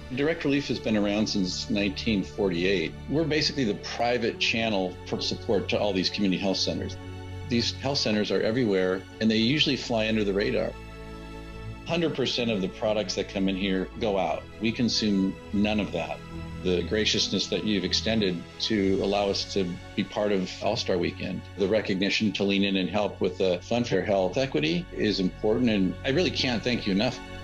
Direct relief has been around since 1948. We're basically the private channel for support to all these community health centers. These health centers are everywhere, and they usually fly under the radar. 100% of the products that come in here go out. We consume none of that. The graciousness that you've extended to allow us to be part of All-Star Weekend, the recognition to lean in and help with the Fund for Health Equity is important, and I really can't thank you enough.